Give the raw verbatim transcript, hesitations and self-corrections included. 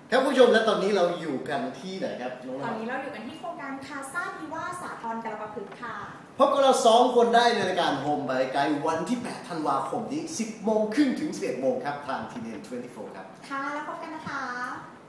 ครับผู้ชมและตอนนี้เราอยู่กันที่ไหนครับน้องๆตอนนี้เราอยู่กันที่โครงการคาซ่าดีว่าสาทรกระประพฤกษ์ค่ะพบกับเราสองคนได้ในรายการโฮมบายไกด์วันที่แปดธันวาคมนี้สิบโมงครึ่งถึงสิบเอ็ดโมงครับทางทีเอ็นยี่สิบสี่ครับค่ะแล้วพบกันนะคะ